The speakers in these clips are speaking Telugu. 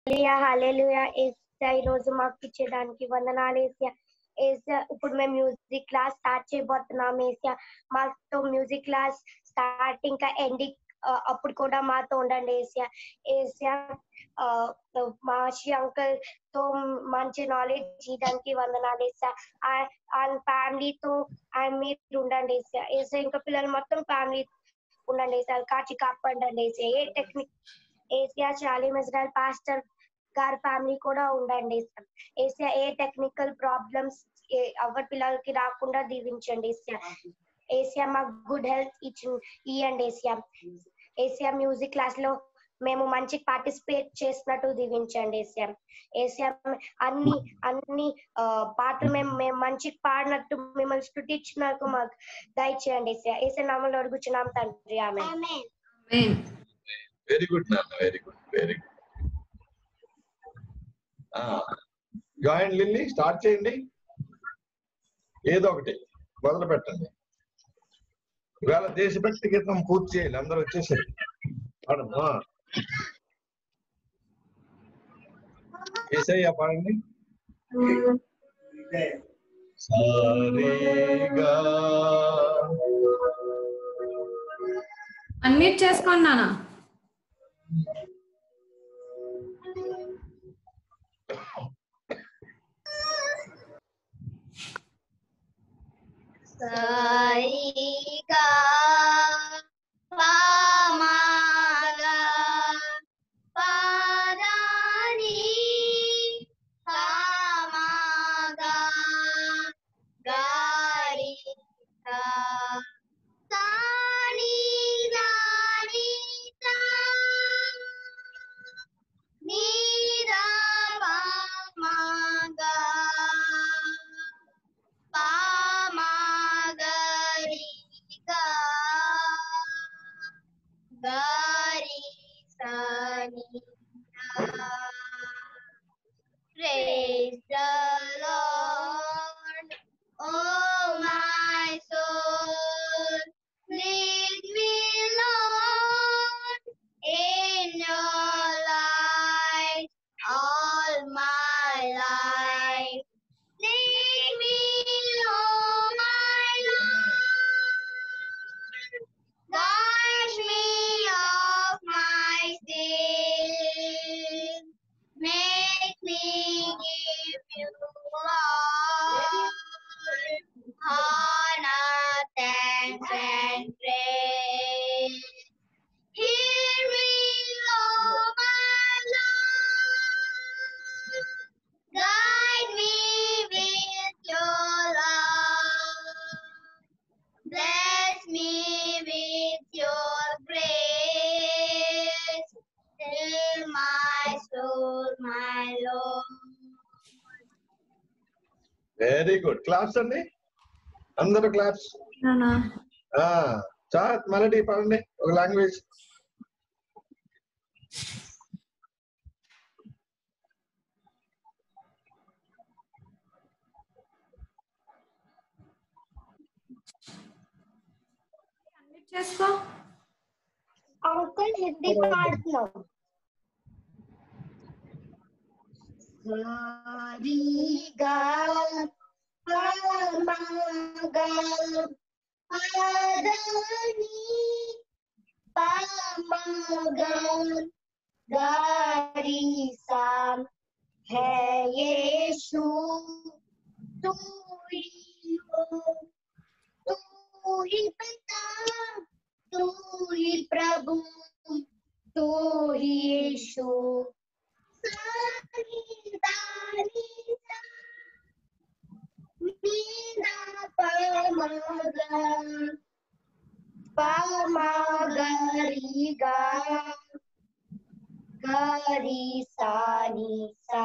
హల్లెలూయా హల్లెలూయా యేసయ్య ఈ రోజు మాకు ఇచ్చేదానికి వందనాలు యేసయ్య. యేసయ్య ఇప్పుడు మేము మ్యూజిక్ క్లాస్ స్టార్ట్ చేయబోతున్నాం యేసయ్య. మాతో మ్యూజిక్ క్లాస్ స్టార్ట్ ఇంకా ఎండింగ్ అప్పుడు కూడా మాతో ఉండండి యేసయ్య. యేసయ్య మాషి అంకుల్ తో మంచి నాలెడ్జ్ ఇవ్వడానికి వందనాలు యేసయ్య. ఆయన ఫ్యామిలీతో ఆయన మీరు ఉండండి యేసయ్య. యేసయ్య ఇంకా పిల్లలు మొత్తం ఫ్యామిలీ ఉండండి యేసయ్య. కాచి కాపాడండి యేసయ్య. ఏ టెక్నిక్ ఏసియా చాలీం ఇజ్రాయల్ పాస్టర్ గారి ఫ్యామిలీ కూడా ఉండండి ఏసియా. ఏ టెక్నికల్ ప్రాబ్లమ్స్ ఎవరి పిల్లలకి రాకుండా దీవించండి ఏసియా. ఏసియా మాకు గుడ్ హెల్త్ ఇవ్వండి ఏసియా. ఏసియా మ్యూజిక్ క్లాస్ లో మేము మంచి పార్టిసిపేట్ చేసినట్టు దీవించండి ఏసియా. ఏసియా అన్ని అన్ని పాటలు మేము మంచి పాడినట్టు మిమ్మల్ని స్తుతించినట్టు మాకు దయచేయండి ఏసియా. ఏసియా నామములో అడుగుచున్నాం తండ్రి, ఆమేన్. వెరీ గుడ్ నాన్న, very good, very good. Join Lily, start చేయండి. ఏదో ఒకటి మొదలు పెట్టండి. ఇవాళ దేశభక్తి గీతం పూర్తి చేయాలి. అందరూ వచ్చేసారు. యేసయ్య పాడండి. సారీగా అన్మ్యూట్ చేసుకోండి నాన్న. సారీగా పామాగా పాదాని కామాగా గారితా సాని దానితా నీరా పామాగా పామాగరిగా గారి సానితా. Praise the Lord, oh my soul. Lead me, Lord, in your light all my life. Lead me, oh my Lord, wash me of my sin. Make me give you all honor, thanks, and praise. Hear me, oh my Lord, guide me with your love. Bless me with your grace. Fill my soul, my Lord. Very good. Claps అండి, అందరూ క్లాప్స్. చాట్ మలడి పాడండి ఒక లాంగ్వేజ్. అన్మ్యూట్ చేసుకో. అంకుల్ హిందీ పాడుతున్నాం. సారీగా పామాగా పాదాని పామాగా గారిసా है यीशु तू ही हो, तू ही पिता, तू ही प्रभु, तू ही यीशु. पामागरिगा गरिसा निसा.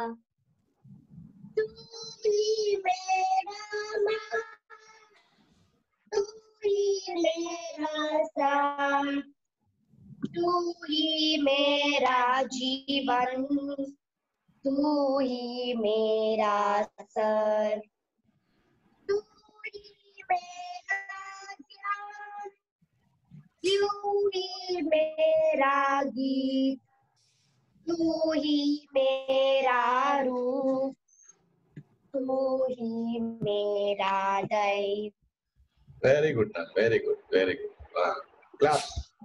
तू ही मेरा माँ, तू ही मेरा सान, तू ही मेरा जीवन, तू ही मेरा सर, तू ही मेरा ज्ञान, तू ही मेरा गीत, तू ही मेरा रूप, तू ही मेरा दैव। వెరీ గుడ్ నా, very good, very good. Class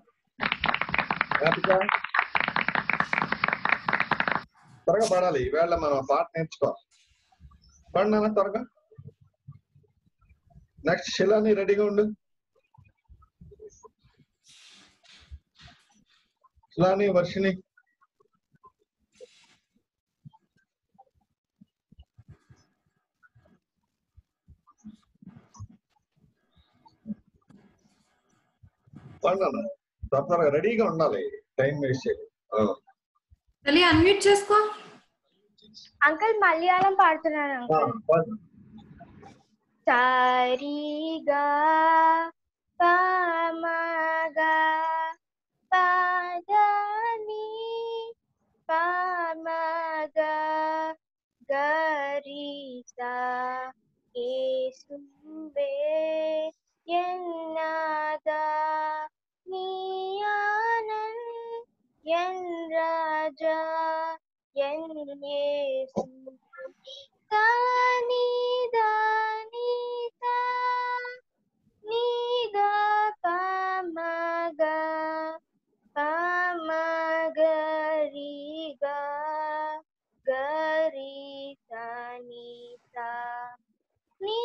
త్వరగా పాడాలి. ఈవేళ మనం పాట నేర్చుకోవాలి. పాడినా త్వరగా. నెక్స్ట్ శిలాని రెడీగా ఉండు. శిలాని, వర్షిని. పాడినా త్వరగా రెడీగా ఉండాలి, టైం వేస్ట్ చేయాలి. తల్లి అన్మ్యూట్ చేసుకో. అంకుల్ మలయాళం పాడుతున్నాను అంకుల్. సారీగా పామగా పాదని పామగా గరిసా యేసువే ఎన్నాదా నీ ఆనంద్ ఎన్ రాజా ఎన్ యేసు దానిదా నీదా నీదా పామగా పామగరిగా గరిసా నీదా నీ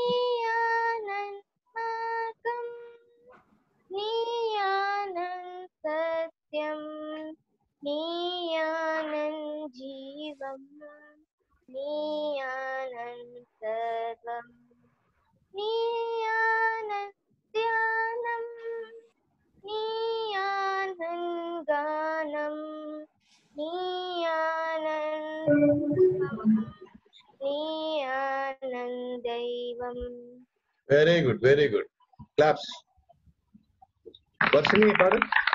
ఆనందం నీ ఆనంద్ సత్యం నీ ఆనంద్ జీవం నీ ఆనంద్ సర్వం నీ ఆనంద్ ధ్యానం నీ ఆనంద్ గానం నీ ఆనంద్ నీ ఆనంద్ దైవం. Very good, very good. Claps. Varshini పాడు.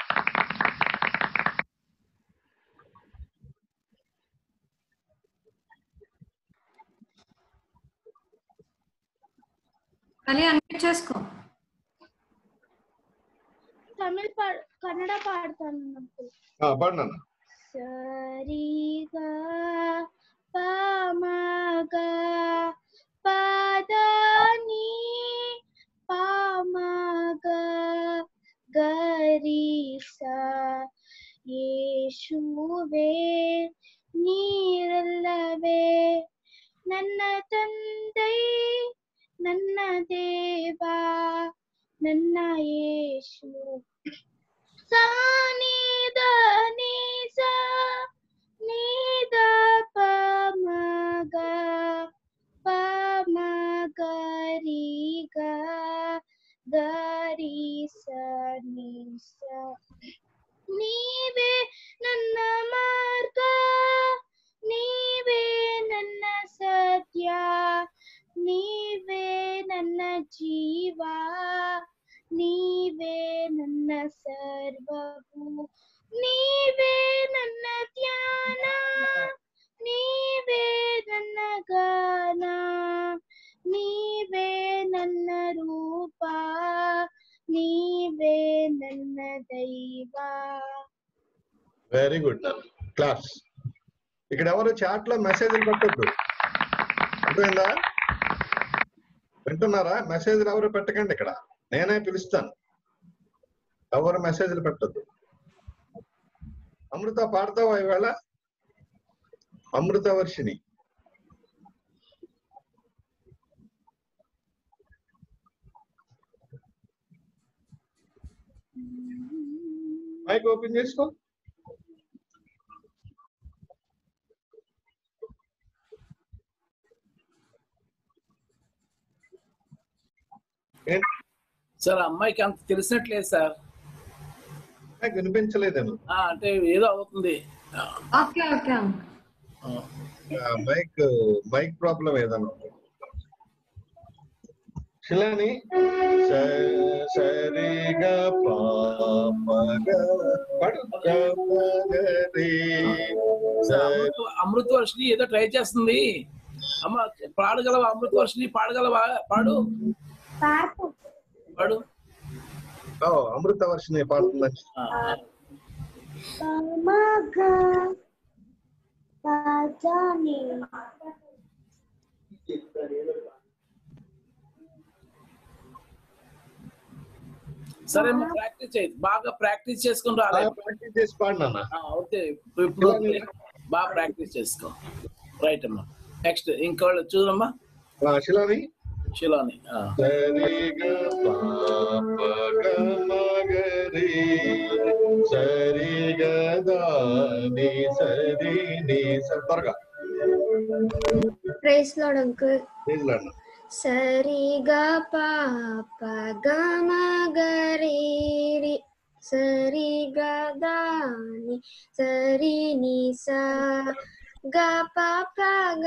తల్లి అన్మ్యూట్ చేసుకో. తమిళ కన్నడ పాడతాను. పాడినా. సరిగా పామగా పాదని పామగా గరిసా యేసువే ನೀರಲ್ಲವೇ ನನ್ನ ತಂದೆ ನನ್ನ ದೇವ ನನ್ನ ಯೇಸು ಸಾನಿದ ನೀಸ ನೀದ ಪಮಗ ಪಮಗರಿಗ ಗರಿಸ ನೀಸ ನೀವೇ ನನ್ನ ಮಾರ್ಗ ನೀವೇ ನನ್ನ ಸತ್ಯ ನೀವೇ ನನ್ನ ಜೀವ ನೀವೇ ನನ್ನ ಸರ್ವವು ನೀವೇ ನನ್ನ ಧ್ಯಾನ ನೀವೇ ನನ್ನ ಗಾನ ನೀವೇ ನನ್ನ ರೂಪ ನೀವೇ ನನ್ನ దైవ. Very good class. ఇక్కడ ఎవరు చాట్ లో మెసేజ్లు పెట్టద్దు, అర్థమైందా? వింటున్నారా? మెసేజ్లు ఎవరు పెట్టకండి, ఇక్కడ నేనే పిలుస్తాను. ఎవరు మెసేజ్లు పెట్టద్దు. అమృత పాడతావా ఈవేళ? అమృత వర్షిని. మైక్ ఓపెన్ చేసుకో. సార్ అమ్మాయికి అంత తెలిసినట్లేదు సార్. వినిపించలేదేమో, అంటే ఏదో అవుతుంది. ఓకే ఓకే మైక్ ప్రాబ్లం ఏదన్నా. శిలాని సరిగా అమృత వర్షిని ఏదో ట్రై చేస్తుంది. అమ్మ పాడగలవా? అమృత వర్షిని పాడగలవా? పాడు పాడు. అమృత వర్షిని పాడుతుందని. जाने। సరే అమ్మా ప్రాక్టీస్ చేయి, బాగా ప్రాక్టీస్ చేసుకుని రాలేదు. ప్రాక్టీస్ చేసి పాడినా. ఓకే, ఇప్పుడు బాగా ప్రాక్టీస్ చేసుకో. రైట్ అమ్మా. నెక్స్ట్ ఇంకోళ్ళు చూడమ్మా. శిలాని శిలాని సరిగా పాప గమగరి సరిగా దాని సరి ని త్వరగా. Praise Lord uncle. Praise Lord. సరిగా పాప గమగరి సరిగా దాని సరి ని సా గ పాప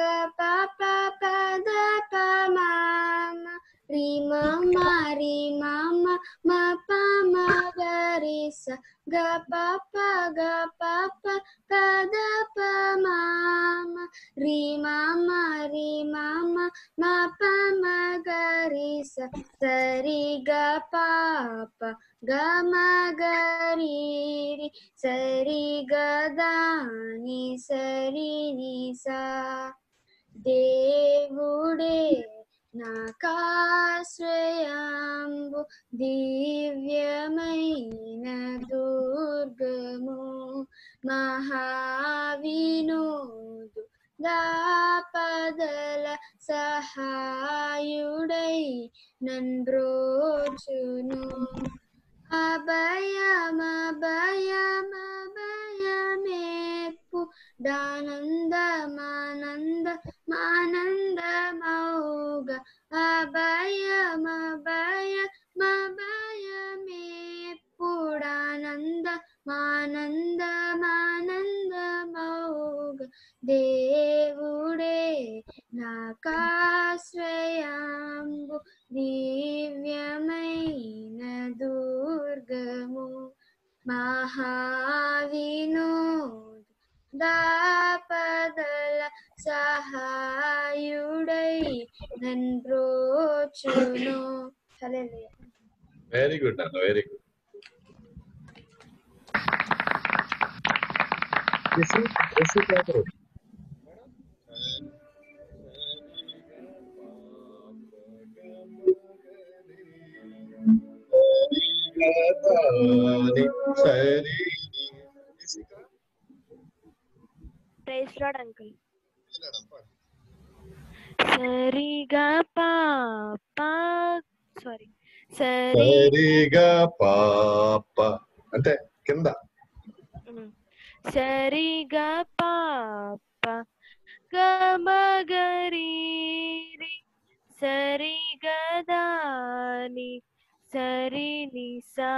పద ప మామ రి మమ మ ప మ గ రి స గ పాప పద ప మామ రి మమ మ ప మ గ రి స సరి గ పాప గ మ గ రి రి సరి గ దాని సరి ని సా. దేవుడే నాకాశ్రయాంబు దివ్యమైన దుర్గము మహావినోదు దాపదల సహాయుడై నన్బ్రోచును. అభయమేపు దానందమానందమౌగ అభయమేపుడానందమానందమౌగ దేవుడే నాకాశ్రయాంబు దివ్యమైన దుర్గము మహావినోదు దాపదల సహాయుడై నన్బ్రోచును. హల్లెలూయా. వెరీ గుడ్ అన్న, very good. Praise Lord uncle. సరిగా పాప సరిగా పాప అంటే కింద. సరిగా పాప గమగరి సరిగా దాని సరి ని సా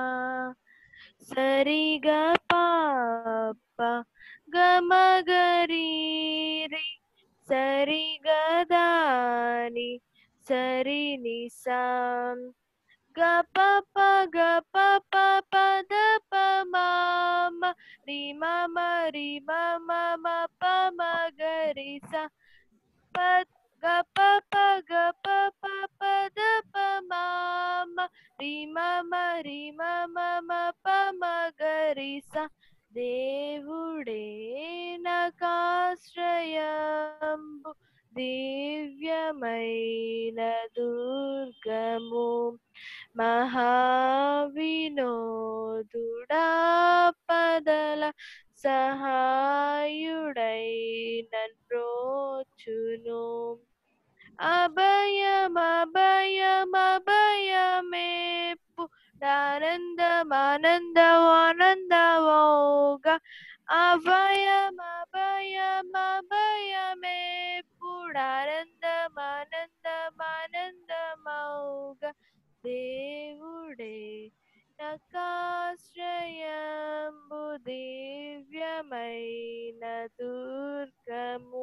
సరిగా పాప గమగరి సరిగా దాని సరి ని సా గ ప పద ప మామ రి మమ మ ప మ గ రి స గ ప పద ప మామ రి మమ మ ప మ గ రి స. దేవుడే నాకాశ్రయంబు దివ్యమైన దుర్గము మహావినోదుడాపదల సహాయుడై నన్బ్రోచును. అభయమేపు ఆనందమౌగ అభయమేపుడానందమౌగ దేవుడే నాకాశ్రయంబు దివ్యమైన దుర్గము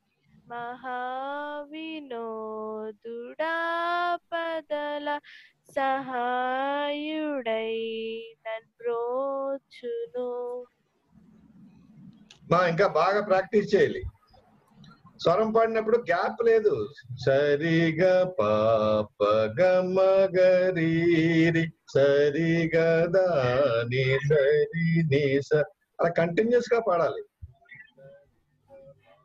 మహావినోదుడాపదల సహాయుడై నన్బ్రోచును. ఇంకా బాగా ప్రాక్టీస్ చేయాలి. స్వరం పాడినప్పుడు గ్యాప్ లేదు. సరిగా పాప గమగరి సరిగా దాని సరి ని స అలా కంటిన్యూస్ గా పాడాలి.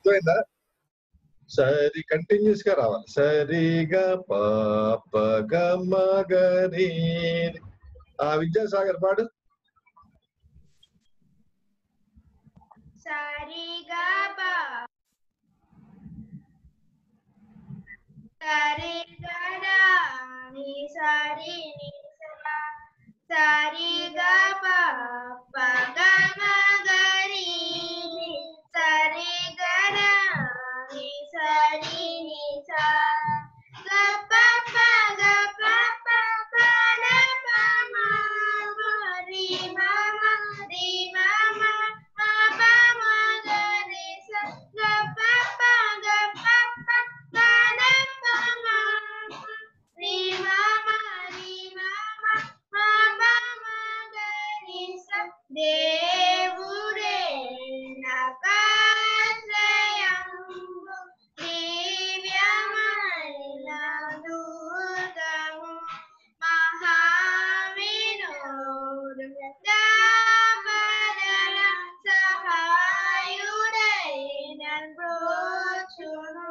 అర్థమైందా? సరి కంటిన్యూస్ గా రావాలి. సరిగా పాప గమగరి. విద్యాసాగర్ పాడు. సరిగా సరిగడా ని సరి ని సరిగా పగమగరి సరిగడా ని సరి ని సా గప గప పన పమ రి మమ రి మమ పమ గరి స గప గప పన పమ రి మమ పమ గరి స దేవుడే నకాశ్రయంబు దివ్యమైన దుర్గము మహావినోదపదల సహాయుడైన బ్రోచును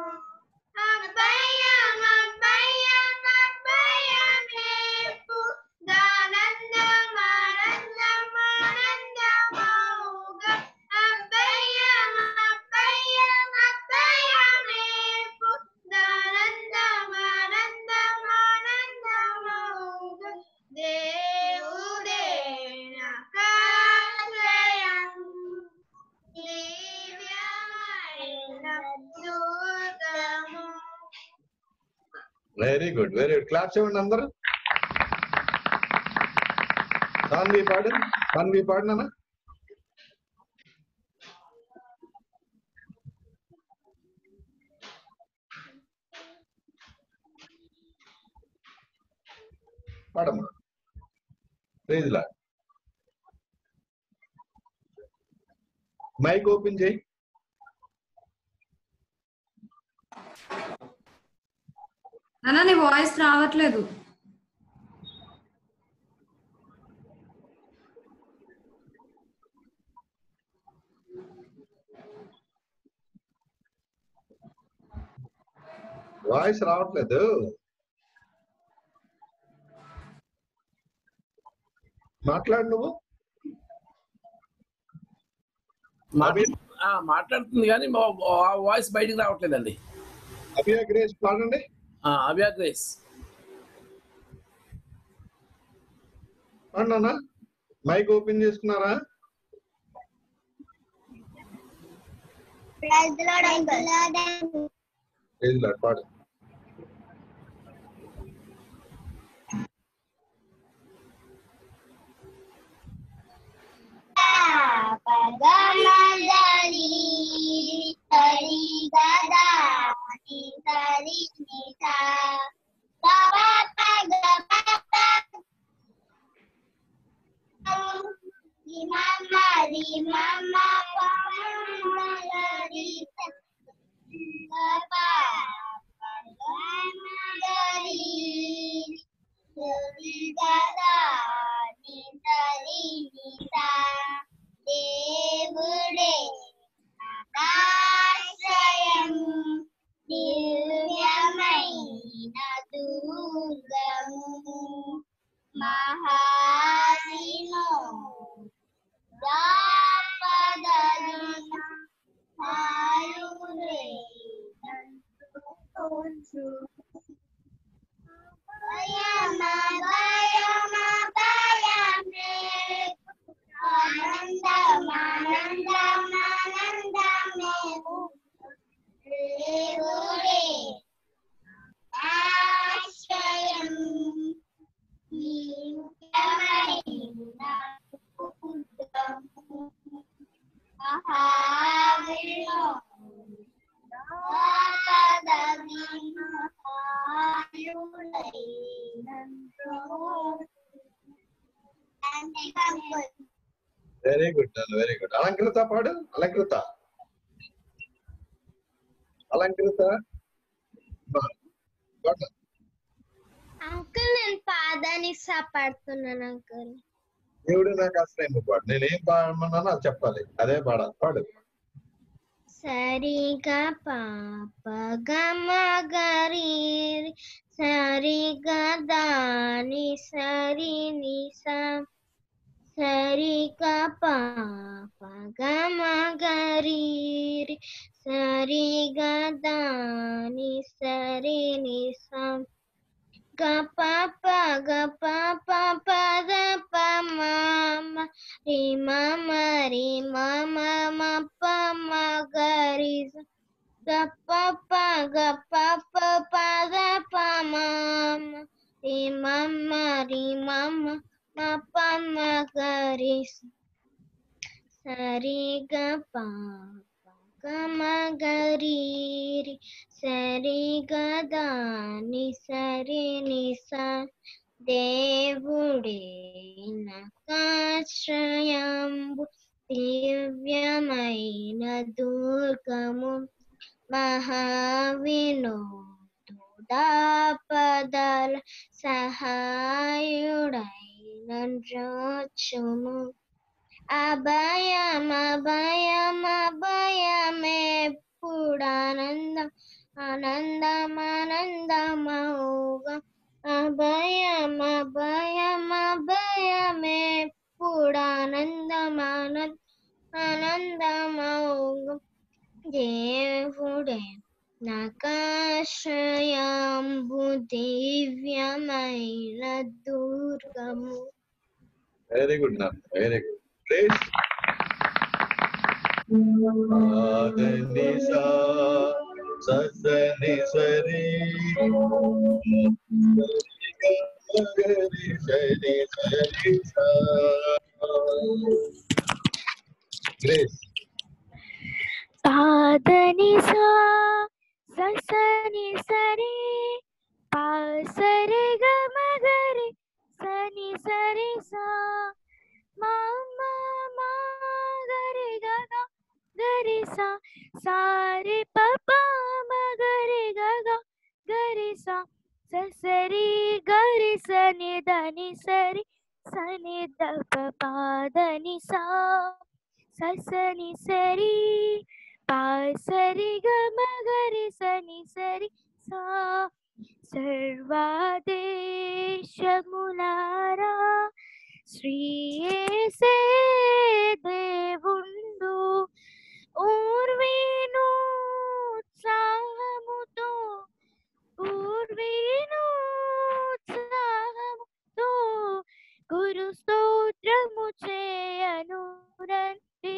అభయమేపు దానందమానందమానందమౌగ అభయమేపు దానందమానందమానందమౌగ దేవుడే నకాశ్రయం దివ్యమైన దుర్గము. Very good, very good. Claps ఇవ్వండి అందరూ. సాన్వి పాడు. సాన్వి పాడు నాన్న. పాడమ్మా. Praise Lord. మైక్ ఓపెన్ చేయి. అన్న నీ వాయిస్ రావట్లేదు. వాయిస్ రావట్లేదు. మాట్లాడు నువ్వు. మాట్లాడుతుంది కానీ వాయిస్ బయటికి రావట్లేదండి. అభియా గ్రేస్ పాడండి. అభియా గ్రేస్ పాడనా? మైక్ ఓపెన్ చేసుకున్నారా? ప్రైజ్ లార్డ్ పాడు. పగమగరి సరి గదా ని సరి ని సా గప గప రి మమ పమ గరి గప గమగరి సరి గదా ని సరి ని సా దేవుడే ఆశ్రయం దివ్యమైన దుర్గము మహావినోదపదల సహాయుడైన ఆనందమానందమానందమేవు దేవుడే ఆశ్రయం దివ్యమైన దుర్గము మహావినోదపదల సహాయుడైన very good, very good. Alankrita పాడు. అలంకృత. అలంకృత అంకుల్ నేను పాదానిసా పాడుతున్నాను అంకుల్. దేవుడు నాకు ఆశ్రయం పాడు. నేనేం పాడమన్నానో అది చెప్పాలి. అదే పాడాలి. పాడు. సరి గ ప ప గ మ గ రి రి సరి గ ద ని సరి ని స సరి గ ప ప గ మ గ రి రి సరి గ ద ని సరి ని స గ ప ప గ ప ప ప ద ప మ మ రి మ మ రి మ మ మ ప మ గ రి స గ ప ప గ ప ప ప ద ప మ మ రి మ మ రి మ మ మ ప మ గ రి స సరి గ ప ప గ మ గ రి రి సరి గ ద ని సరి ని స దేవుడే నాకాశ్రయంబు దివ్యమైన దుర్గము మహావినోదాపదల సహాయుడైన జోచుము అభయం అభయం అభయమెప్పుడానందం ఆనందం ఆనందమౌగం అభయం అభయం అభయమెప్పుడానందం ఆనందమౌగం దేవుడే నాకాశ్రయంబు దివ్యమైన దుర్గము. వెరీ గుడ్ నా వెరీ గుడ్. ప్లీజ్ ఆదని సా ససని సరి గరి సరి సరి సా. ప్లీజ్ పాదని సా ససని సరి పా సరి గ మ గరి సని సరి సా మా మా మా గరి గ గ గరి సా సారి ప ప మ గరి గ గ గరి సా ససరి గరి సని దని సరి సని ద ప పాదని సా ససని సరి పా సరి గ మ గరి సని సరి సా సర్వదేశములారా శ్రీ యేసే దేవుండు ఊర్వీను ఉత్సాహముతో ఉత్సాహముతో గురు స్తోత్రము చేయను రండి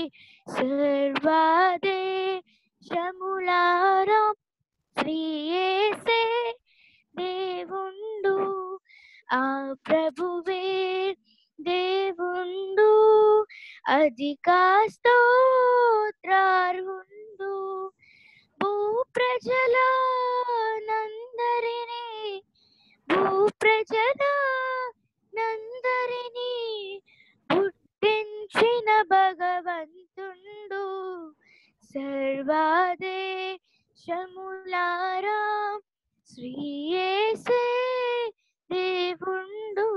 సర్వదేశములారా శ్రీ యేసే దేవుండు ఆ ప్రభువే దేవుండు అధికా స్తోత్రార్హుండు భూప్రజలందరినీ పుట్టించిన భగవంతుండు సర్వదేశములారా శ్రీ యేసే దేవుండు.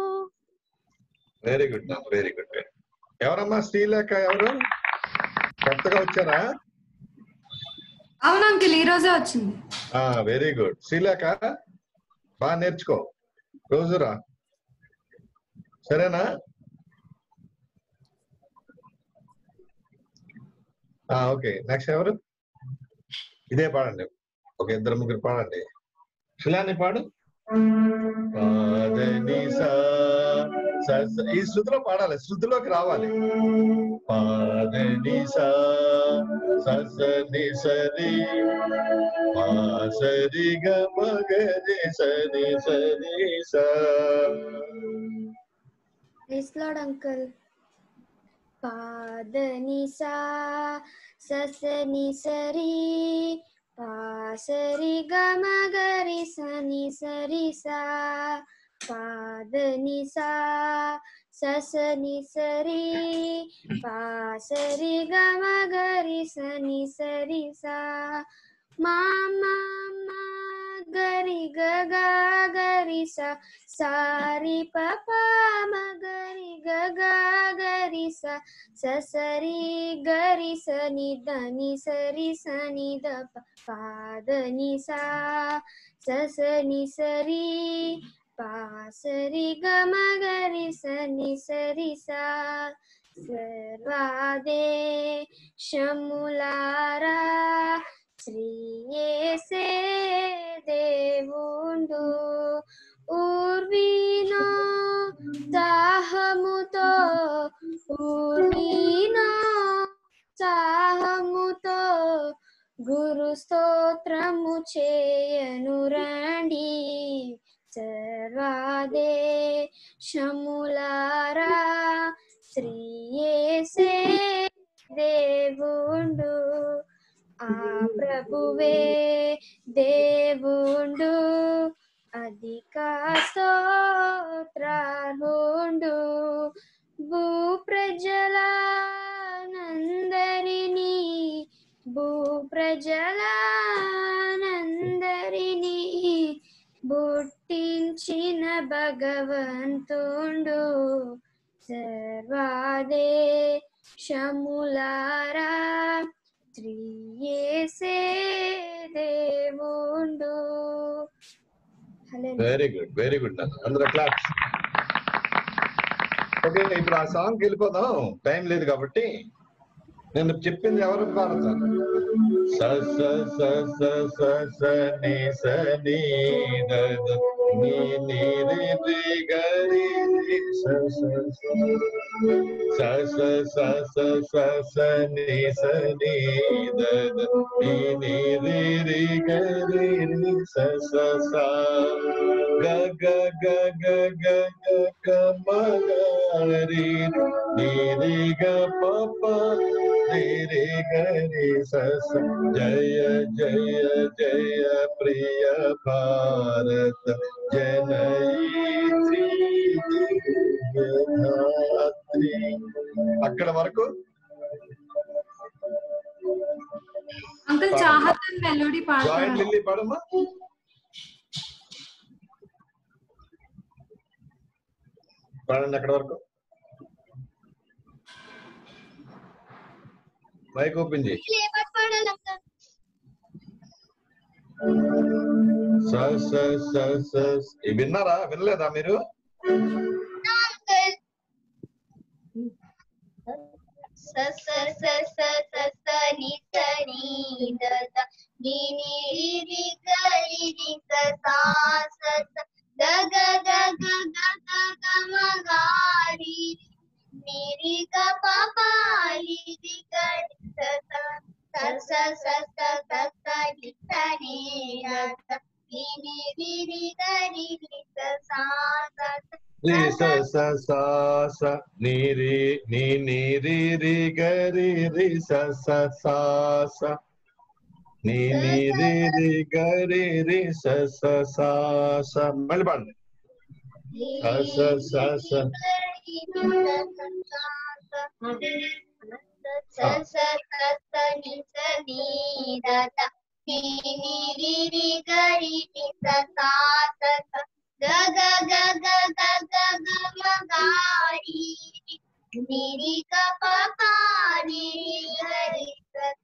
వెరీ గుడ్ నా వెరీ గుడ్. ఎవరమ్మా శ్రీలేఖ? ఎవరు కొత్తగా వచ్చారా? అవును అంకిల్, ఈ రోజే వచ్చింది. వెరీ గుడ్ శ్రీలేఖ, బాగా నేర్చుకో, రోజురా, సరేనా? ఓకే, నెక్స్ట్ ఎవరు? ఇదే పాడండి, ఒక ఇద్దరు ముగ్గురు పాడండి. శిలాని పాడు. ఈ శృతిలో పాడాలి, శృతిలోకి రావాలి. పాదని సని సరి మా సరి గ మగరి సని సరి సా. Praise Lord uncle. పాదని సా ససని సరి పా సరి గ మగరి సని సరి సా పాదని సా ససని సరి పా సరి గ మగరి సని సరి సా మా మా మా గరి గ గ గరి సా సారి ప ప మ గరి గ గ గరి सा ससरी गरी सनी धनी सरी सनी द पादनी सा ससनी सरी पासरी गम गरी सनी सरी सा सर्वादे शमुलारा శ్రీయేసే దేవుండు ఊర్వీనో దాహముతో ఊర్వీనో చాహముతో గురు స్తోత్రము చేయను రండి సర్వాదే శములారా శ్రీయేసే దేవుండు ఆ ప్రభువే దేవుండు అధిక స్తోత్రార్హుండు భూ ప్రజలందరినీ పుట్టించిన భగవంతుండు సర్వాదే శములారా శ్రీయేసే దేవుండు. వెరీ గుడ్ అందరూ క్లాప్స్. ఓకే, ఇప్పుడు ఆ సాంగ్ వెళ్ళిపోదాం, టైం లేదు కాబట్టి. నేను చెప్పింది ఎవరు పాడతాను? స స స స స స ని స ని ద ద ని ని రి రి గ రి రి స స స స స స స స ని స ని ద ద ని ని రి రి గ రి రి స స స గ గ గ గ గ గ గ మ గ రి ని రి గ ప ప రి రి గ రి స స. జయ జయ జయ ప్రియ భారత జనయిత్రి దివ్యధాత్రి. అక్కడ వరకు అంకుల్ చాహత్ మెలోడీ జాయింట్ పాడతారు. లిల్లీ పాడమ్మా. పాడండి అక్కడ వరకు. మైక్ ఓపెన్ చేయి. స స స స. విన్నారా? వినలేదా మీరు? స స స స స స ని స ని ద ద ని ని రి రి గ రి రి స సా స స గ గ గ గ గ గ గ మ గ రి ని రి గ ప ప రి రి గ రి స స స స స స స స ని స ని ద ద ని ని రి రి గ రి రి స సా స స రి స స సా స ని రి ని ని రి రి గ రి రి స స సా స ని ని రి రి గ రి రి స స సా స. మళ్ళీ పాడండి. స స స స స స స ని స ని ద ద ని ని రి రి గ రి రి స సా స స గ గ గ గ గ గ గ మ గ రి ని రి గ ప ప రి రి గ రి స స.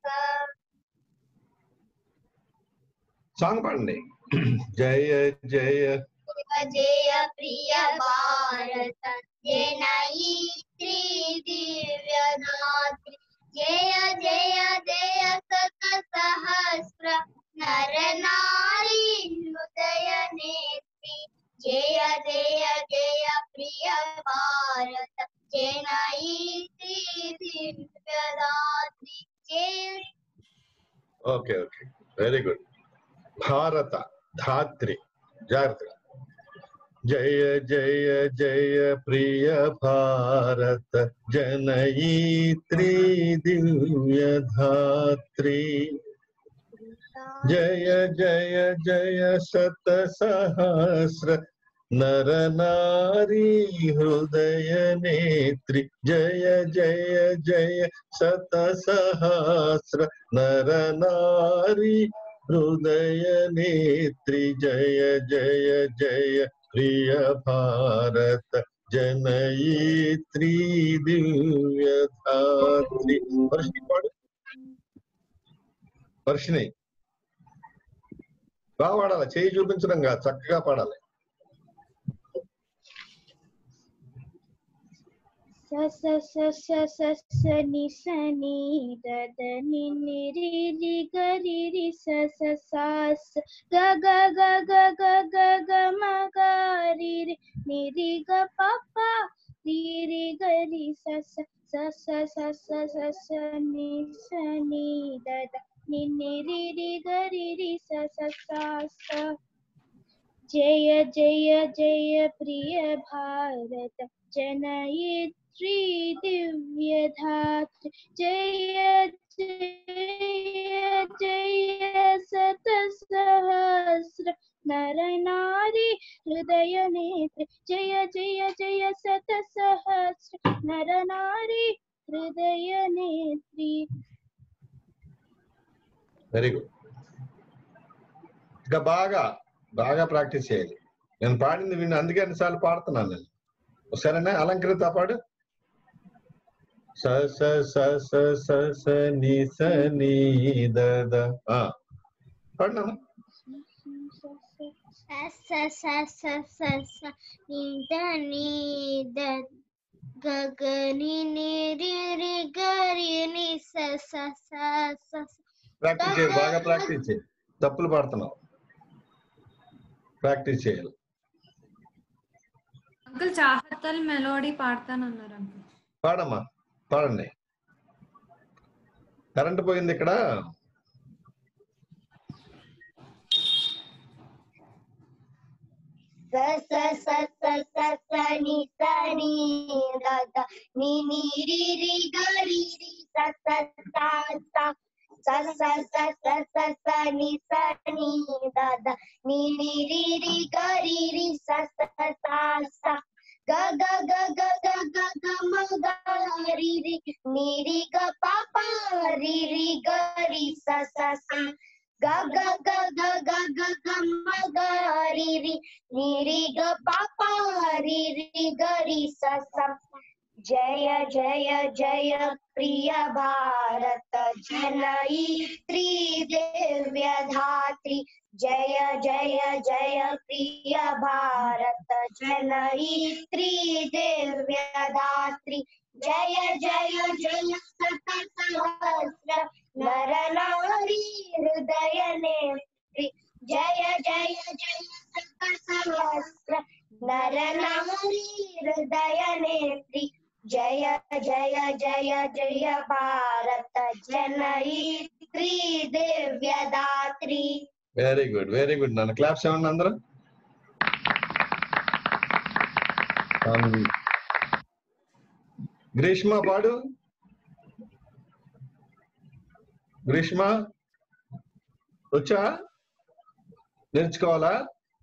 సాంగ్ పాడండి. జయ జయ జయ ప్రియ భారత జనయిత్రి దివ్యదాత్రి జయ జయ జయ శత సహస్ర నర నారీ హృదయ నేత్రి జయ జయ జయ ప్రియ భారత జనయిత్రి దివ్యదాత్రి జయ. Okay okay, very good. భారత ధాత్రి, జాగ్రత్తగా. జయ జయ జయ ప్రియ భారత జనయిత్రి దివ్యధాత్రి జయ జయ జయ శత సహస్ర నర నారీ హృదయ నేత్రి జయ జయ జయ శత సహస్ర నర నారీ హృదయ నేత్రి జయ జయ జయ ప్రియ భారత जनयित्री दिव्यधात्री. వర్షిని పాడు. వర్షిని బాగా పాడాలి, చేయి చూపించడం కాదు, చక్కగా పాడాలి. స స స స స స ని స ని ద ద ని ని రి రి గ రి రి స స స స గ గ గ గ గ గ గ మ గ రి రి ని రి గ ప ప రి రి గ రి స స స స స స స స ని స ని ద ద ని ని రి రి గ రి రి స స స స. జయ జయ జయ ప్రియ భారత जनयित्री दिव्यधात्री. जय जय जय शतसहस्र नर नारी हृदय नेत्र. जय जय जय शतसहस्र नर नारी हृदय नेत्री. Very good. ఇంకా బాగా బాగా ప్రాక్టీస్ చేయాలి. నేను పాడింది విని అందుకే అన్నిసార్లు పాడుతున్నాను నేను. సరేనా? అలంకృత పాడు. స స స స స స ని స ని ద ద. పాడినా? స స స స స స ని ద ని ద గ గ ని ని రి రి గ రి ని స స స స. ప్రాక్టీస్ చేయాలి, బాగా ప్రాక్టీస్ చేయాలి. తప్పులు పాడుతున్నావు, ప్రాక్టీస్ చేయాలి. అంకుల్ చాహతల్ మెలోడీ పాడతానన్నారు అంకుల్. పాడమ్మా, పాడండి. కరెంట్ పోయింది ఇక్కడ. స స స స స స ని స ని ద ద ని ని రి రి గ రి రి స స స స. స స స స స స ని స ని ద ద ని ని రి రి గ రి రి స స స స. గ గ గ గ గ గ గ మ గ రి రి ని రి గ ప ప రి రి గ రి స స స. గ గ గ గ గ గ గ మ గ రి రి ని రి గ ప ప రి రి గ రి స స. జయ జయ జయ ప్రియ భారత जनयित्री दिव्यधात्री. जय जय जय प्रिय भारत जनयित्री दिव्यधात्री. जय जय जय शतसहस्र नर नारी हृदय नेत्री. जय जय जय शतसहस्र नर नारी हृदय नेत्री. जय जय जय जय भारत जनयित्री दिव्यधात्री. Very good, very good. నన్ను క్లాప్స్ ఏమన్నా అందరూ. గ్రీష్మ పాడు. గ్రీష్మ వచ్చా? నేర్చుకోవాలా?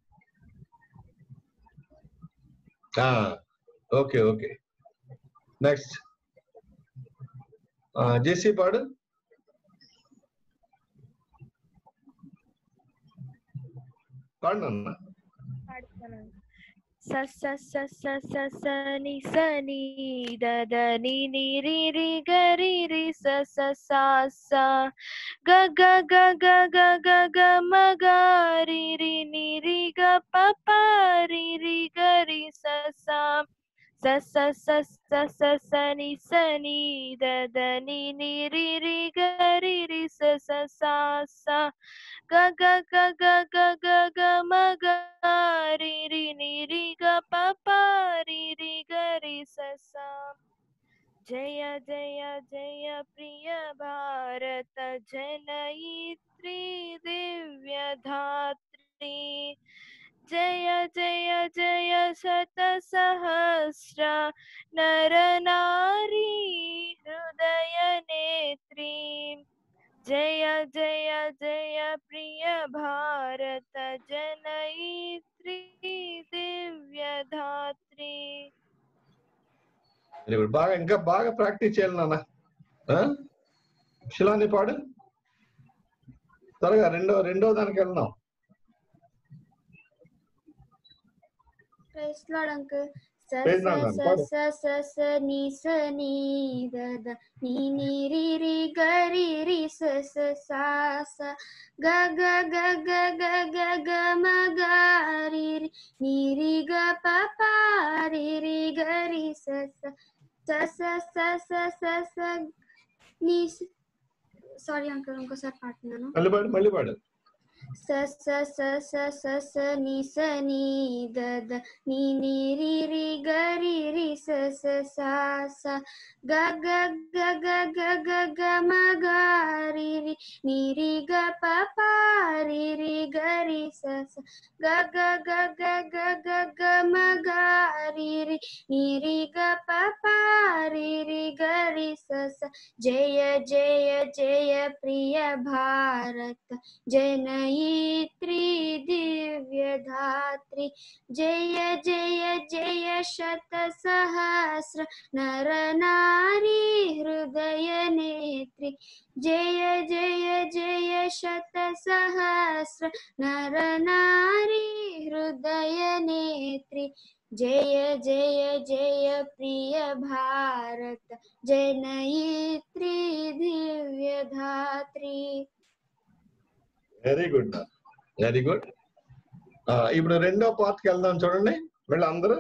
Okay okay. నెక్స్ట్ జెస్సీ పాడు. పాడనన్నా. స స స స స స ని స ని ద ద ని ని రి రి గ రి రి స స స స. గ గ గ గ గ గ గ మ గ రి రి ని రి గ ప ప రి రి గ రి స స. స స స స స స ని స ని ద ద ని ని రి రి గ రి రి స స స స. గ గ గ గ గ గ గ మ గ రి రి ని రి గ ప ప రి రి గ రి స స. జయ జయ జయ ప్రియ భారత जनयित्री दिव्यधात्री. जय जय जय शतसहस्र नर नारी हृदय नेत्री. जय जय जय प्रिय भारत जनयित्री दिव्यधात्री. Very good. బాగా ఇంకా బాగా ప్రాక్టీస్ చేయాలి నాన్న. శిలాని పాడు త్వరగా. రెండో దానికి వెళ్దాం. Praise Lord uncle. స పేజ్ నంబర్ పాడు. స స స ని స ని ద ద ని ని రి రి గ రి రి స స సా స గ గ గ గ గ గ గ మ గ రి రి ని రి గ ప ప రి రి గ రి స స స స స స స స ని. సారీ అంకుల్, ఇంకోసారి పాడుతున్నాను. మళ్ళీ పాడు. స స స స స స ని స ని ద ద ని ని రి రి గ రి రి స స సా స గ గ గ గ గ గ గ మ గ రి రి ని రి గ ప ప రి రి గ రి స స గ గ గ గ గ గ గ మ గ రి రి ని రి గ ప ప రి రి గ రి స స. జయ జయ జయ ప్రియ భారత जनयित्री दिव्यधात्री, जय जय जय शत सहस्र नर नारी हृदय नेत्री, जय जय जय शत सहस्र नर नारी हृदय नेत्री, जय जय जय प्रिय भारत जनयित्री दिव्यधात्री. Very good, very good. ఇప్పుడు రెండో పార్ట్కి వెళ్దాం. చూడండి వీళ్ళు అందరూ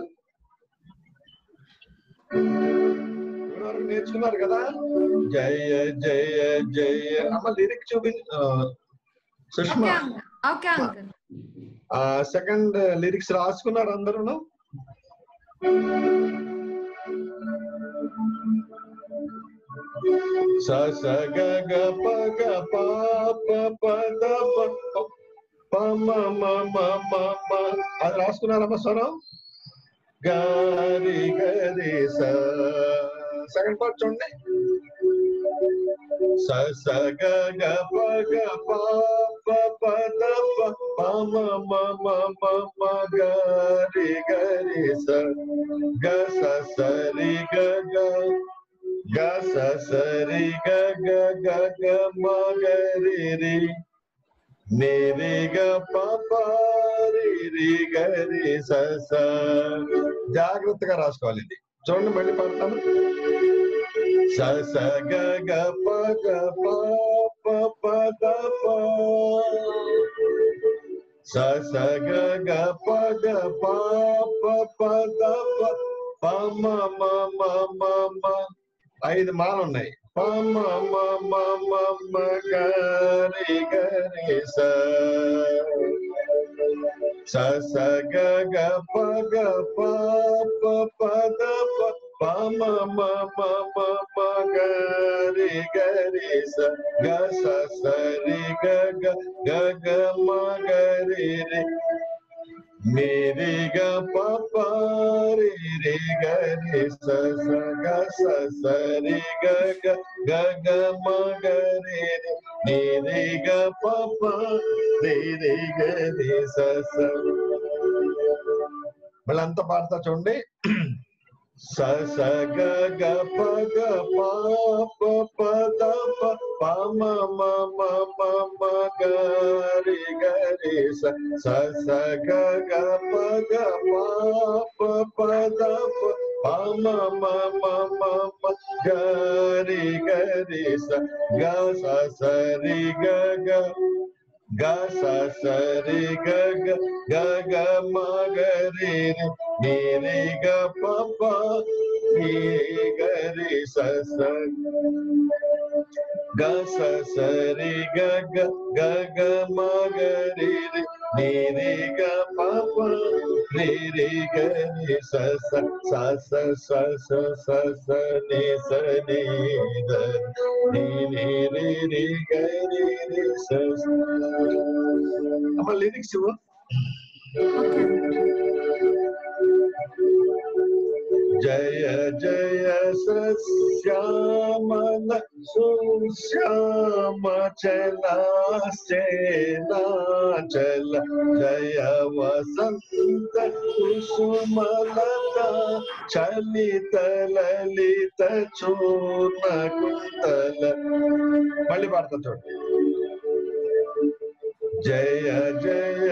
ఇప్పటివరకు నేర్చుకున్నారు కదా. జయ జయ జయ అమ్మ లిరిక్ చూపించు సుష్మా. సెకండ్ లిరిక్స్ రాసుకున్నారు అందరూ? స స గ గ ప గ ప ప ప ద ప ప మ మ మ మ మ. అది రాసుకున్నారమ్మా స్వరం? గారి గరి స. సెకండ్ పార్ట్ చూడండి. స స గ గ ప గ ప ప ప ద ప ప మ మ మ మ మ గారి గరి స గ స స రి గ గ గ స స రి గ గ గ గ మ గ రి రి ని రి గ ప ప రి రి గ రి స స. జాగ్రత్తగా రాసుకోవాలి ఇది. చూడండి మళ్ళీ పాడతాను. స స గ గ ప గ ప ప ప ద ప స స గ గ ప గ ప ప ప ద ప ప మ మ మ మ మ. 5 మాలు ఉన్నాయి. ప మ మ మ మ మ గ రి గ రి స స స గ గ ప గ ప ప ప ద ప ప మ మ మ మ మ గ రి గ రి స గ స స రి గ గ గ గ మ గ రి రి ని రి గ ప ప రి రి గ రి స స గ స స రి గ గ గ గ మ గ రి రి ని రి గ ప ప రి రి గ రి స స. వాళ్ళంతా పాడతా చూడండి. స స గ గ ప గ ప ప ప ద ప ప మ మ మ మ మ గ రి గ రి స స స గ గ ప గ ప ప ప ద ప ప మ మ మ మ మ గ రి గ రి స గ స స రి గ గ గ స స రి గ గ గ గ మ గ రి రి ని రి గ ప ప రి గ రి స స గ స స రి గ గ గ గ మ గ రి రి ని రి గ ప ప రి రి గ రి స స స స స స స స ని స ని ద ని ని రి రి గ రి రి స స. అమ్మ లిరిక్స్ జయ జయ సశ్యామల సుశ్యామ చలాచల జయ వసంత కుసుమలత చలిత లలిత చూర్ణ కుంతల. మళ్ళీ పాడతా చూడండి. జయ జయ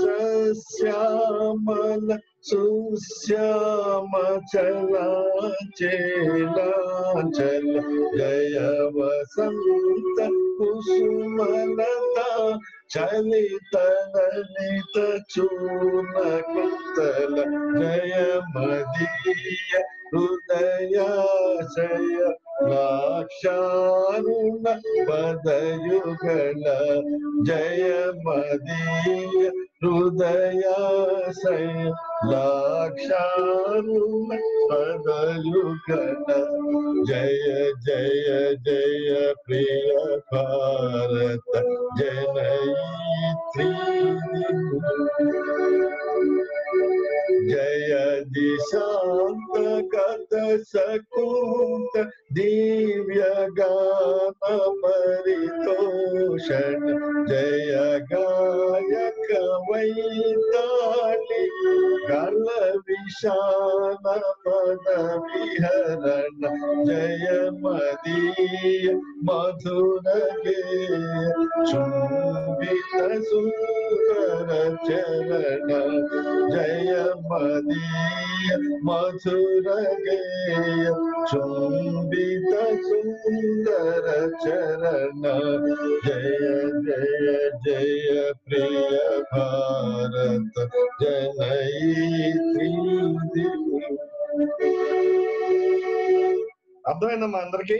సశ్యామల సుశ్యామ చలాచల జయ వసంత కుసుమలత చలిత లలిత చూర్ణ కుంతల జయ మదీయ హృదయాశయ లాక్షారుణ పదయుగళ జయ మదీయ హృదయాశయ లాక్షారుణ పదయుగళ జయ జయ జయ ప్రియ భారత జనయిత్రీ జయ దిశాంత గత సకుంత దివ్య గాన పరితోషణ జయ గాయక వైతాళి గల విశాల పద విహరణ జయ మదీయ మధుర గేయ చుంబిత సుందర చరణ జయ మదీయ మధుర గేయ చుంబిత సుందర చరణ జయ జయ జయ ప్రియ భారత జనయిత్రీ. అర్థమైందమ్మా అందరికి?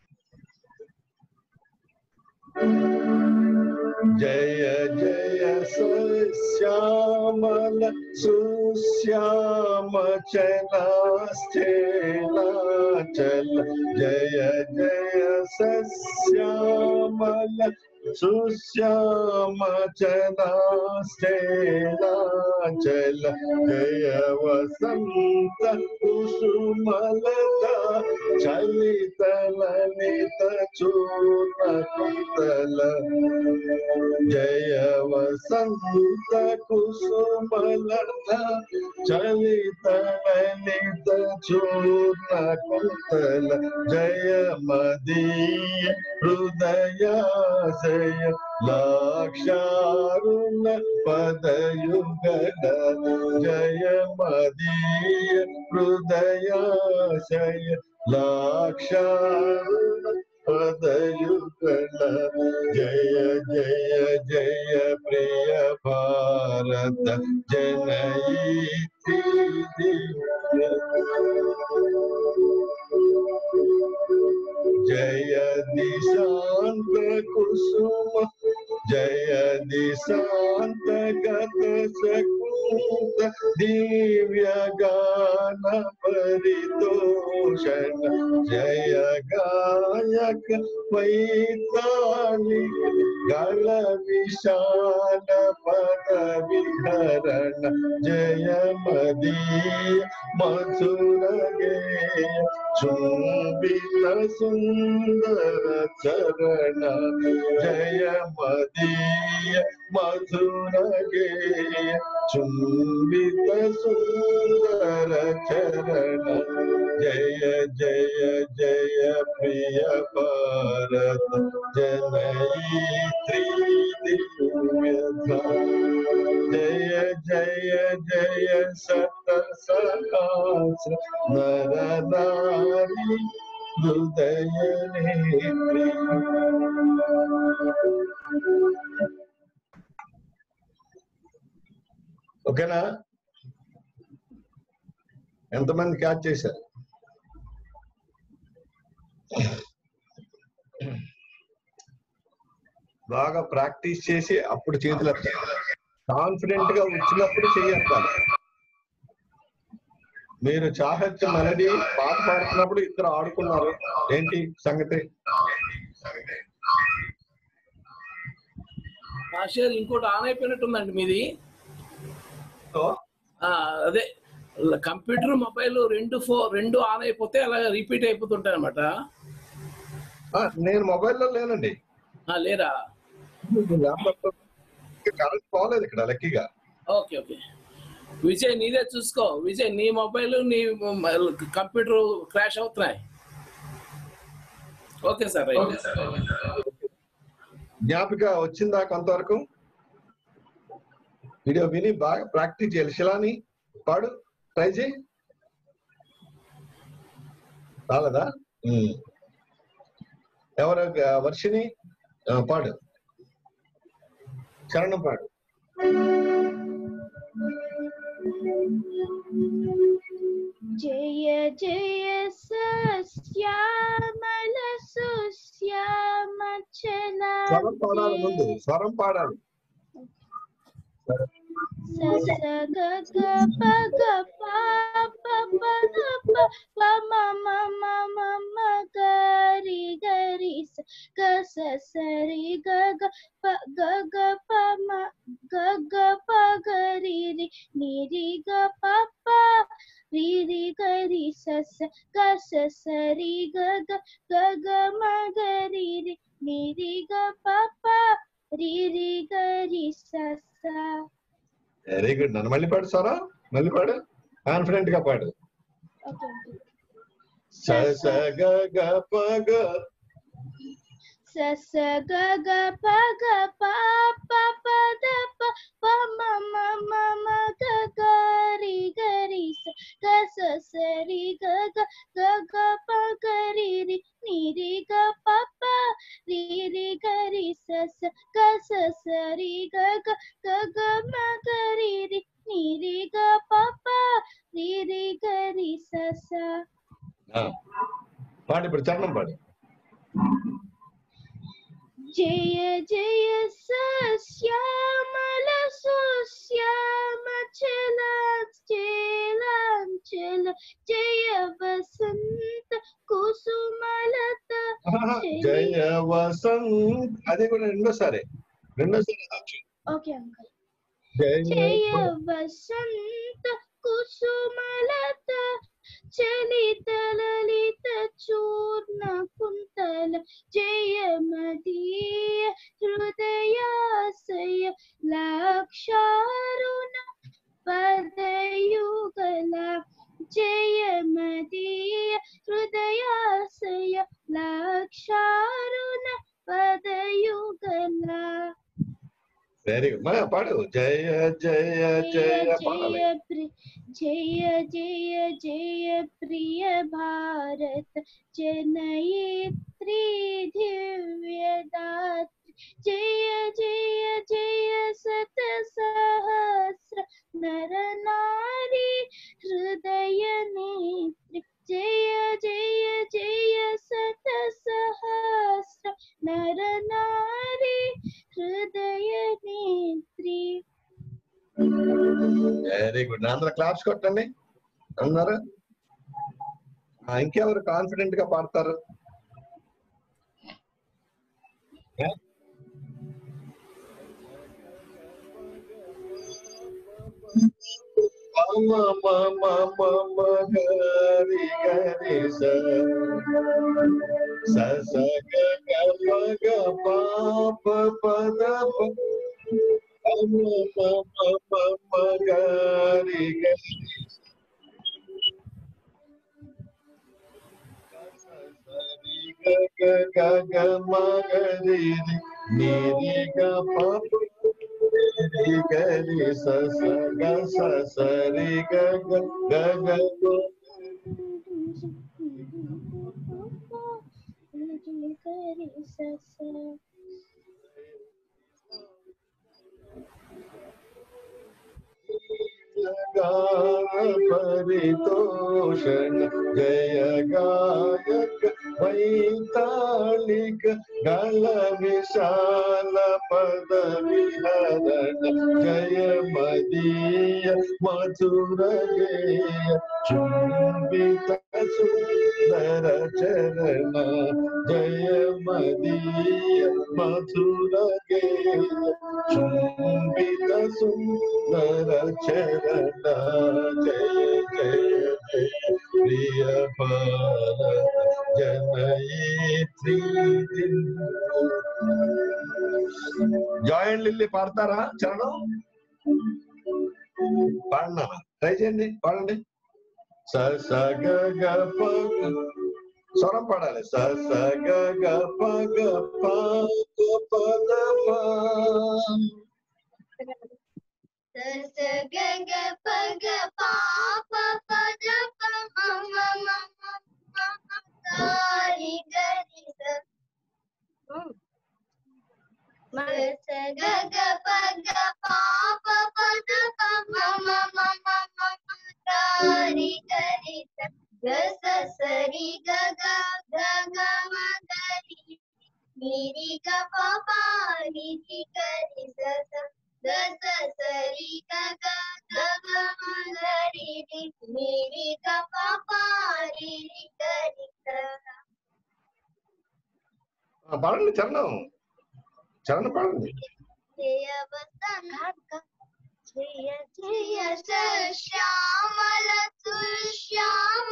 జయ జయ సశ్యామల సుశ్యామ చలాచల జయ జయ సశ్యామల సుశ్యామ చలాచల జయ వసంత కుసుమలత చలిత లలిత చూర్ణ కుంతల జయ వసంత కుసుమలత చలిత లలిత చూర్ణ కుంతల జయ మదీయ హృదయాశయ లాక్షారుణ పదయుగళ జయ మదీయ హృదయాశయ లాక్షారుణ పదయుగళ జయ జయ జయ ప్రియ భారత జనయిత్రీ. జయ దిశాంత కుసుమ జయ దిశాంత గత సకుంత దివ్య గాన పరితోషణ జయ గాయక వైతాళి గల విశాల పద విహరణ జయ మదీయ మధుర గేయ చుంబిత సుందర చరణ జయ మదీయ మధుర గేయ చుంబిత సుందర చరణ జయ జయ జయ ప్రియ భారత జనయిత్రీ దివ్యధా జయ జయ జయ సత సహస్ర నర నారీ హృదయ నేత్రీ. ఓకేనా? ఎంతమంది క్యాచ్ చేశారు? బాగా ప్రాక్టీస్ చేసి అప్పుడు చేతులు కాన్ఫిడెంట్ గా వచ్చినప్పుడు చెయ్యాలి. మీరు చాహత్ మెలడీ పాట పాడుతున్నప్పుడు ఇద్దరు ఆడుకున్నారు, ఏంటి సంగతి? ఇంకోటి ఆన్ అయిపోయినట్టుందండి మీది. అదే కంప్యూటర్ మొబైల్ రెండు ఆన్ అయిపోతే అలా రిపీట్ అయిపోతుంటాయి అనమాట. నేను మొబైల్లో లేనండి. లేరా? కరెంట్ పోలేదు ఇక్కడ లక్కీగా. ఓకే ఓకే విజయ్, నీదే చూసుకో విజయ్. నీ మొబైల్ నీ కంప్యూటర్ క్రాష్ అవుతున్నాయి. Okay sir. జ్ఞాపిక వచ్చిందా కొంతవరకు? వీడియో విని బాగా ప్రాక్టీస్ చేయాలి. శిలాని పాడు, ట్రై చేయి. రాలేదా? ఎవరు? వర్షిని పాడు, చరణం పాడు. జయ జయ సశ్యామల సుశ్యామచల స్వరం పాడాలి, ముందు స్వరం పాడాలి. స స గ గ ప గ ప ప ప ద ప ప మ మ మ మ మ గ రి గ రి స గ స స రి గ గ ప గ గ ప మ గ గ ప గ రి రి ని రి గ ప ప రి రి గ రి స స గ స స రి గ గ గ గ మ గ రి రి ని రి గ ప ప రి రి గ రి స స. Very good. నన్ను మళ్ళీ పాడు స్వరం, మళ్ళీ పాడు, కాన్ఫిడెంట్ గా పాడు. స స గ గ ప గ స స గ గ ప గ ప ప ప ద ప ప మ మ మ మ గ గ రి గ రి స గ స స రి గ గ గ గ ప గ రి రి ని రి గ ప ప రి రి గ రి స స గ స స రి గ గ గ గ మ గ రి రి ని రి గ ప ప రి రి గ రి స స. పాడు, ఇప్పుడు చరణం పాడు. జయ జయ సశ్యామల సుశ్యామచల చేలాంచల జయ వసంత కుసుమలత జయ వసంత్, అది కూడా రెండోసారి ఓకే అంకల్. జయ వసంత కుసుమలత చలిత లలిత చూర్ణ కుంతల జయ మదీయ హృదయాశయ లక్షారుణ పదయుగల జయ మదీయ హృదయాశయ లక్షారుణ పదయుగల. Very good. పాడు. జయ జయ జయ పాడాలి. జయ జయ జయ ప్రియ భారత జనయిత్రి దివ్యదాత్రి జయ జయ జయ శత సహస్ర నర నారీ హృదయ నేత్రి జయ జయ జయ శత సహస్ర నర నారీ హృదయ నేత్రి. Very good. అందరూ క్లాప్స్ కొట్టండి అందరూ. ఇంకెవరు కాన్ఫిడెంట్ గా పాడతారు? परितोषण जय गायक वैतालिक गल विशाल पद विहरण जय मदीय मधुर गेय चुंबित सुंदर चरण जय मदीय मधुर गेय चुंबित सुंदर चरण जय जय जय प्रिय भारत जनयित्री. జాయ్ అండ్ లిల్లీ పాడతారా చరణం? పాడినా ట్రై చేయండి, పాడండి. స స గ గ ప స్వరం పాడాలి. స స గ గ ప గ ప గ ప ద ప స గ గ ప గ పా ప ప ద ప మ మ మ మ మ గ రి గ రి స స గ గ ప గ పా ప ప ద ప మ మ మ మ మ గ రి గ రి స గ స స రి గ గ గ గ మ గ రి ని రి గ ప ప రి రి గ రి స స గ స స రి గ గ గ గ మ గ రి రి ని రి గ ప ప రి రి గ రి స పాడండి చరణం పాడండి. జయ వసంత జయ జయ శ్యామల సుశ్యామ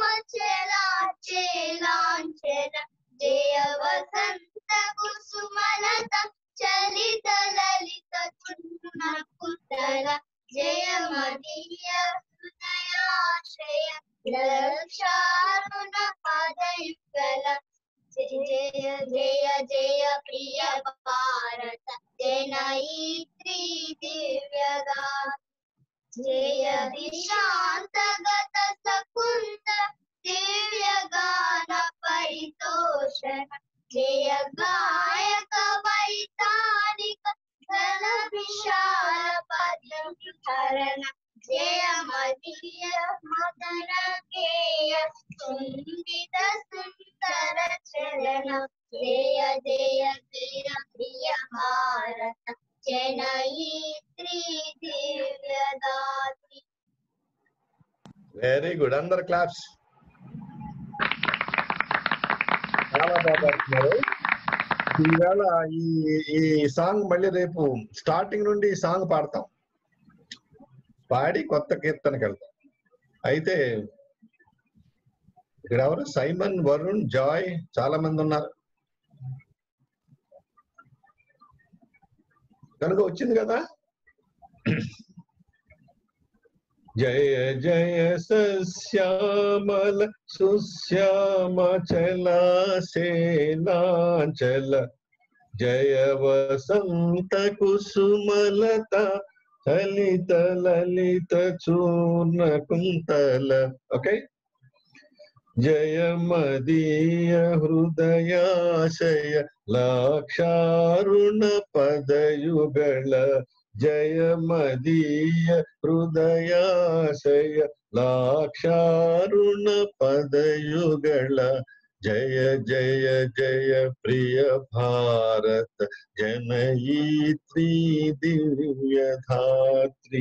చలాచలాంచల జయ వసంత కుసుమలత చలిత లలిత కున్నకుతల జయ మదీయ హృదయాశ్రయ రక్షారుణ పదయుగల జయ జయ జయ ప్రియ భారత జనయిత్రీ దివ్యగా జయ దిశాంతగత సకుంద దివ్యగాన పరితోషణ జయ గాయక వైతానిక ఘన విశాల పద్మహరణ జయ మదీయ మదన గేయ సుందిత సుందర చరణ జయ జయ జయ ప్రియ భారత జనయిత్రీ దివ్యదాత్రి. వెరీ గుడ్, అందరు క్లాప్స్. చాలా బాగా పాడుతున్నారు. ఈవేళ ఈ సాంగ్ మళ్ళీ రేపు స్టార్టింగ్ నుండి ఈ సాంగ్ పాడతాం, పాడి కొత్త కీర్తనకి వెళ్తాం. అయితే ఇక్కడ ఎవరు? సైమన్, వరుణ్, జాయ్ చాలా మంది ఉన్నారు కనుక వచ్చింది కదా. జయ జయ సశ్యామల సుశ్యామ చలాసేనాంచల జయ వసంత కుసుమలత చలిత లలిత చూర్ణ కుంతల. ఓకే, జయ మదీయ హృదయాశయ లాక్షారుణ పదయుగళ జయ మదీయ హృదయాశయ లాక్షారుణ పదయుగళ జయ జయ జయ ప్రియ భారత జనయిత్రీ దివ్యధాత్రి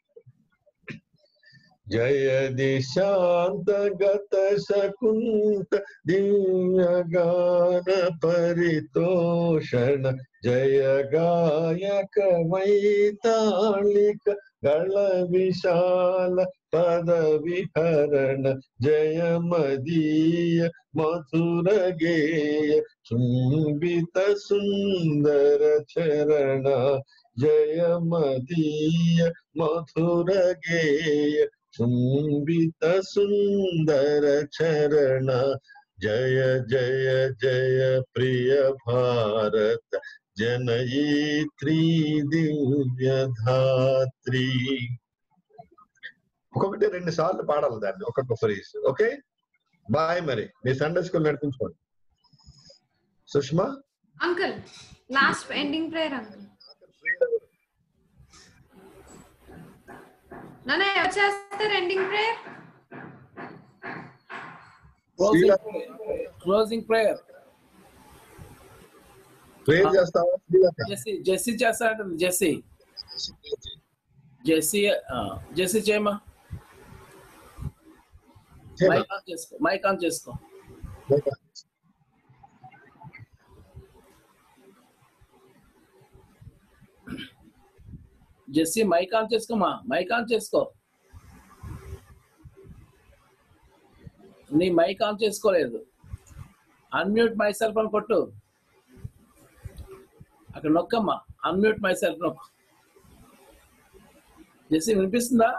జయ దిశాంతగత శకుంత దివ్యగాన పరితోషణ జయ గాయక వైతాళిక గళ విశాల పద విహరణ జయ మదీయ మధుర గేయ చుంబిత సుందర చరణ జయ మదీయ మధుర గేయ చుంబిత సుందర చరణ జయ జయ జయ ప్రియ భారత జనయిత్రీ దివ్యధాత్రి. ఒక్కొక్కటి 2 సార్లు పాడాలి దాన్ని, ఒక్కొక్క ఫ్రేజ్. Okay, bye. మరి మీ సండే స్కూల్ నడిపించుకోండి. Sushma uncle, last ending prayer uncle. నాన్న ఎవరు చేస్తారు ending prayer? Closing prayer prayer చేస్తావా? జెస్సీ చేస్తా అంటుంది. జెస్సీ చేయమా. మైక్ ఆన్ చేసుకో. జెస్సీ మైక్ ఆన్ చేసుకోమా. మైక్ ఆన్ చేసుకో. నీ మైక్ ఆన్ చేసుకోలేదు. అన్మ్యూట్ మై సెల్ఫ్ అని కొట్టు. అక్కడ నొక్కమ్మా, అన్మ్యూట్ మై సెల్ఫ్ నొక్కు. జెస్సీ వినిపిస్తుందా?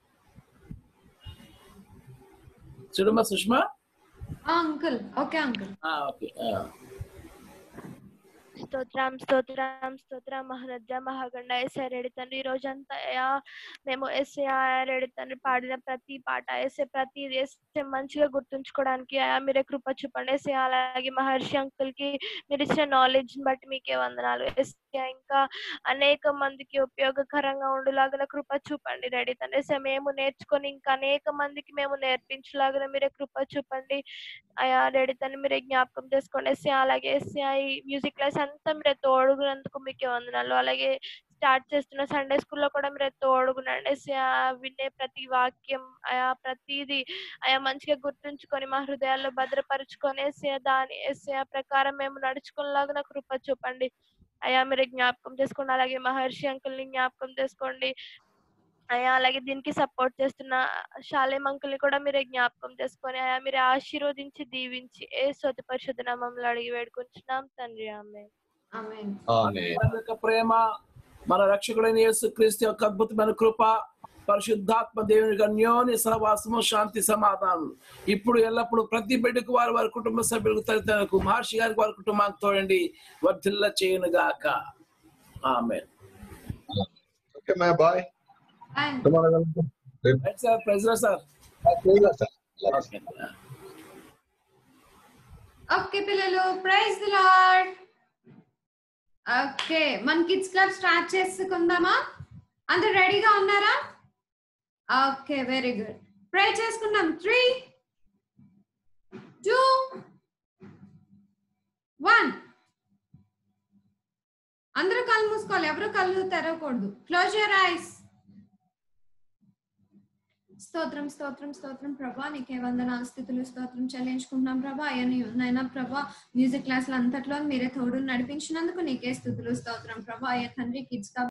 చూడమ్మా Sushma. Uncle okay uncle. Okay. స్తోత్రం స్తోత్రం స్తోత్రం మహారాజ మహాగండ ఎస్ఐ రెడ్డి తండ్రి ఈ రోజంతా అయ్యా మేము ఎస్ఐ రెడ్డి తండ్రి పాడిన ప్రతి పాట ఎస్ఐ ప్రతి ఎస్ఐ మంచిగా గుర్తుంచుకోవడానికి అయా మీరే కృప చూపండి ఎస్ఐ అలాగే మహర్షి అంకుల్ కి మీరు ఇచ్చిన నాలెడ్జ్ బట్టి మీకే వందనాలు ఎస్ఐ ఇంకా అనేక మందికి ఉపయోగకరంగా ఉండేలాగా కృప చూపండి రెడ్డి తండ్రి ఎస్ఐ మేము నేర్చుకొని ఇంకా అనేక మందికి మేము నేర్పించలాగా మీరే కృప చూపండి అయా రెడ్డి తండ్రి మీరే జ్ఞాపకం చేసుకోండి ఎస్ఐ అలాగే ఎస్ఐ మ్యూజిక్ క్లాస్ అంతా మీరే తోడుగునందుకు మీకే వందనాలు అలాగే స్టార్ట్ చేస్తున్న సండే స్కూల్లో కూడా మీరే తోడుగునండి ఎస్ఐ వినే ప్రతి వాక్యం ఆయా ప్రతిదీ ఆయా మంచిగా గుర్తుంచుకొని మా హృదయాల్లో భద్రపరుచుకొని ఎస్ఐ ప్రకారం మేము నడుచుకునేలాగా కృప చూపండి అయా మీరు జ్ఞాపకం చేసుకోండి అలాగే మహర్షి అంకుల్ని జ్ఞాపకం చేసుకోండి అయా అలాగే దీనికి సపోర్ట్ చేస్తున్న శాలేం అంకుల్ని కూడా మీరే జ్ఞాపకం చేసుకొని అయా మీరే ఆశీర్వదించి దీవించి ఏ సోతి పరిశుద్ధ నామంలో అడిగి వేడుకుంటున్నాం తండ్రి ఆమేన్ ఆమేన్ మన యొక్క ప్రేమ మన రక్షకుడైన యేసుక్రీస్తు యొక్క అద్భుతమైన కృప పరిశుద్ధాత్మ దేవుని యొక్క అన్యోన్య సహవాసము శాంతి సమాధానం ఇప్పుడు ఎల్లప్పుడు ప్రతి బిడ్డకు వారి వారి కుటుంబ సభ్యులకు తల్లిదండ్రులకు మహర్షి గారికి వారి కుటుంబానికి తోడండి వర్ధిల్ల చేయను గాక ఆమేన్ ఓకే మే bye right sir praise sir okay పిల్లలు ప్రైజ్ ది లార్డ్ ఓకే మన కిడ్స్ క్లబ్ స్టార్ట్ చేసుకుందామా అందరూ రెడీగా ఉన్నారా ఓకే వెరీ గుడ్ ప్రే చేసుకుందాం 3 2 1 అందరూ కళ్ళు మూసుకోవాలి ఎవరు కళ్ళు తెరవకూడదు క్లోజ్ యువర్ ఐస్ స్తోత్రం స్తోత్రం స్తోత్రం ప్రభా నీకే వందనాలు స్థుతులు స్తోత్రం చెల్లించుకుంటున్నాం ప్రభా అయ్యా ప్రభా మ్యూజిక్ క్లాసులు అంతట్లో మీరే తోడు నడిపించినందుకు నీకే స్థుతులు స్తోత్రం ప్రభా అయ్యా తండ్రి కిడ్స్